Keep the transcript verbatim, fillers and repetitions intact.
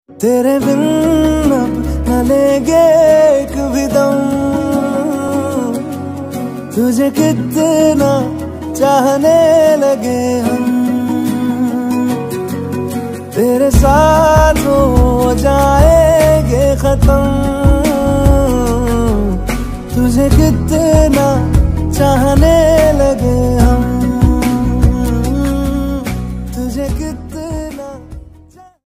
तेरे बिन अब न लेंगे एक भी दम, तुझे कितना चाहने लगे हम, तेरे साथ हो जाएंगे खत्म, तुझे कितना